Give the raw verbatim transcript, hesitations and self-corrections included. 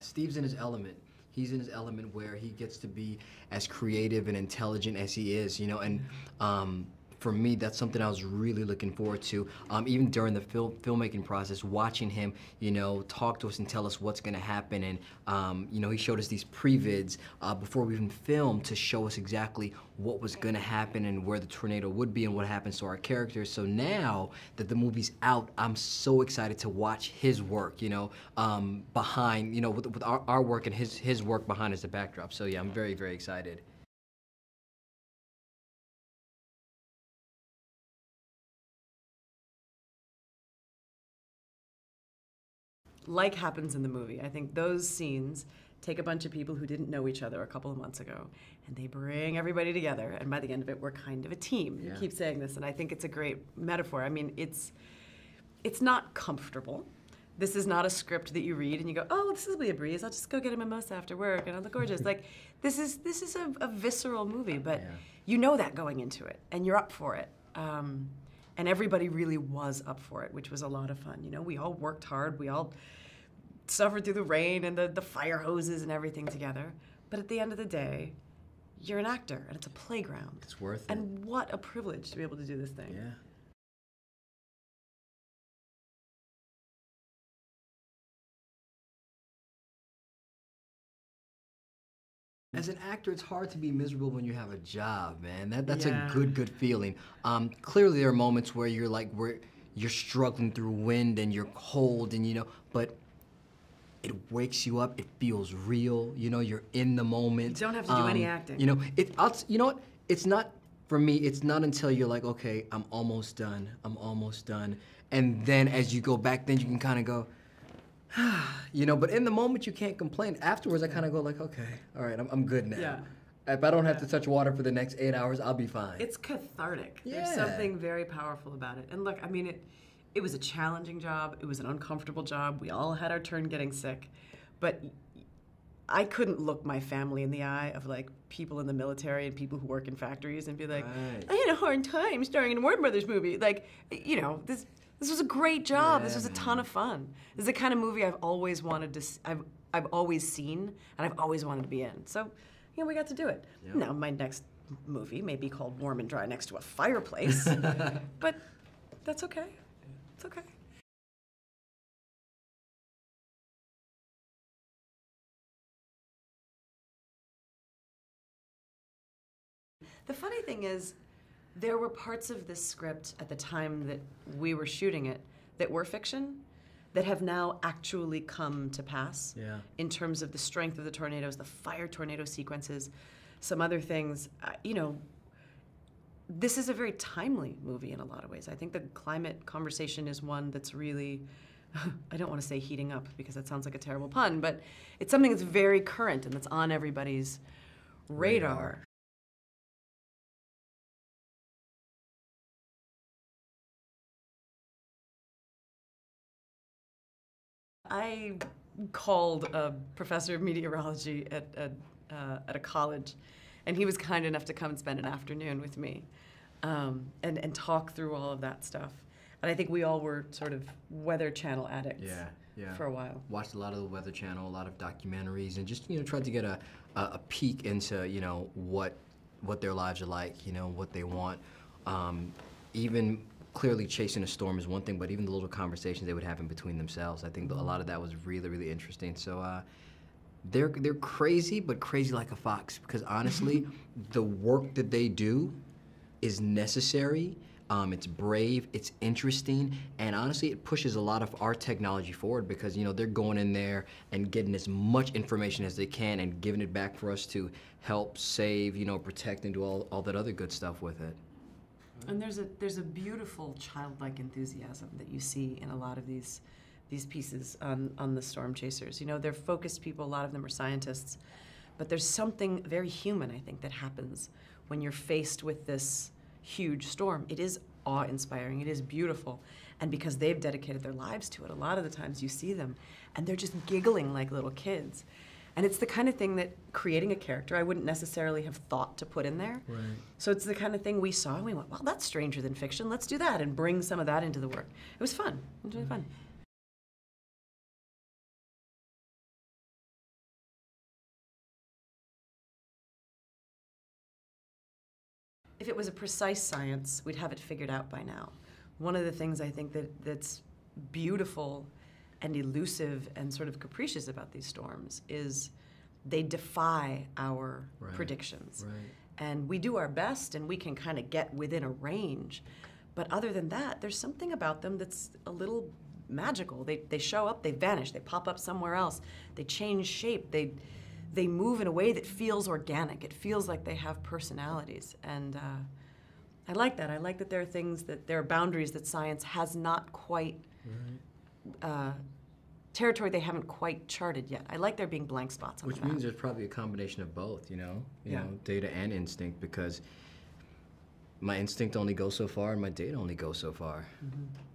Steve's in his element. He's in his element where he gets to be as creative and intelligent as he is, you know, and um, for me, that's something I was really looking forward to. Um, even during the film filmmaking process, watching him, you know, talk to us and tell us what's gonna happen. And, um, you know, he showed us these pre-vids uh, before we even filmed to show us exactly what was gonna happen and where the tornado would be and what happens to our characters. So now that the movie's out, I'm so excited to watch his work, you know, um, behind, you know, with, with our, our work and his, his work behind as the backdrop. So yeah, I'm very, very excited. Like happens in the movie. I think those scenes take a bunch of people who didn't know each other a couple of months ago, and they bring everybody together, and by the end of it, we're kind of a team. Yeah. You keep saying this, and I think it's a great metaphor. I mean, it's, it's not comfortable. This is not a script that you read and you go, oh, this will be a breeze. I'll just go get a mimosa after work, and I'll look gorgeous. Like, this is, this is a, a visceral movie, but yeah. You know that going into it, and you're up for it. Um, And everybody really was up for it, which was a lot of fun. You know, we all worked hard. We all suffered through the rain and the, the fire hoses and everything together. But at the end of the day, you're an actor, and it's a playground. It's worth it. And what a privilege to be able to do this thing. Yeah. As an actor, it's hard to be miserable when you have a job, man. That, that's yeah. a good, good feeling. Um, clearly, there are moments where you're like, where you're struggling through wind and you're cold, and you know, but it wakes you up. It feels real. You know, you're in the moment. You don't have to do um, any acting. You know, it. I'll, you know what? It's not for me. It's not until you're like, okay, I'm almost done. I'm almost done, and then as you go back, then you can kind of go. You know, but in the moment you can't complain. Afterwards, I kind of go like, okay, all right, I'm, I'm good now. Yeah. If I don't have yeah. to touch water for the next eight hours, I'll be fine. It's cathartic. Yeah. There's something very powerful about it. And look, I mean, it, it was a challenging job. It was an uncomfortable job. We all had our turn getting sick. But I couldn't look my family in the eye of like people in the military and people who work in factories and be like, right. I had a hard time starring in a Warner Brothers movie. Like, you know, this. This was a great job. Yeah, this was a ton of fun. This is the kind of movie I've always wanted to, I've, I've always seen, and I've always wanted to be in. So, you know, we got to do it. Yep. Now, my next movie may be called Warm and Dry Next to a Fireplace, but that's okay. It's okay. The funny thing is, there were parts of this script at the time that we were shooting it that were fiction that have now actually come to pass yeah. in terms of the strength of the tornadoes, the fire tornado sequences, some other things. Uh, you know, this is a very timely movie in a lot of ways. I think the climate conversation is one that's really, I don't want to say heating up because that sounds like a terrible pun, but it's something that's very current and that's on everybody's radar. radar. I called a professor of meteorology at, at, uh, at a college, and he was kind enough to come and spend an afternoon with me um, and, and talk through all of that stuff. And I think we all were sort of Weather Channel addicts yeah, yeah. for a while. Watched a lot of the Weather Channel, a lot of documentaries, and just, you know, tried to get a, a, a peek into, you know, what, what their lives are like, you know, what they want. Um, even clearly chasing a storm is one thing, but even the little conversations they would have in between themselves, I think a lot of that was really, really interesting. So uh, they're, they're crazy, but crazy like a fox, because honestly, the work that they do is necessary, um, it's brave, it's interesting, and honestly, it pushes a lot of our technology forward because, you know, they're going in there and getting as much information as they can and giving it back for us to help save, you know, protect and do all, all that other good stuff with it. And there's a there's a beautiful childlike enthusiasm that you see in a lot of these these pieces on, on the storm chasers. You know, they're focused people, a lot of them are scientists, but there's something very human, I think, that happens when you're faced with this huge storm. It is awe-inspiring, it is beautiful, and because they've dedicated their lives to it, a lot of the times you see them, and they're just giggling like little kids. And it's the kind of thing that creating a character I wouldn't necessarily have thought to put in there. Right. So it's the kind of thing we saw and we went, well, that's stranger than fiction. Let's do that and bring some of that into the work. It was fun. It was really fun. if it was a precise science, we'd have it figured out by now. One of the things I think that, that's beautiful and elusive and sort of capricious about these storms is they defy our right. predictions. Right. And we do our best and we can kind of get within a range. But other than that, there's something about them that's a little magical. They, they show up, they vanish, they pop up somewhere else, they change shape, they, they move in a way that feels organic. It feels like they have personalities. And uh, I like that. I like that there are things, that there are boundaries that science has not quite, right. uh, territory they haven't quite charted yet. I like there being blank spots on Which the map. means there's probably a combination of both, you know? You Yeah. know, data and instinct, because my instinct only goes so far and my data only goes so far. Mm-hmm.